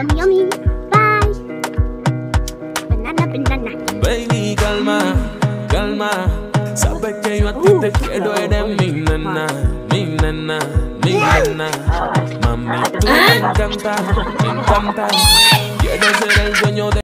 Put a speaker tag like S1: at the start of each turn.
S1: yummy, yummy. Bye. Banana, banana.
S2: Baby, calma, calma. Sabes que yo a ti te quiero, eres mi nena, mi nena, mi nena. Mami, tú me encanta, me encanta. Quiero ser el dueño de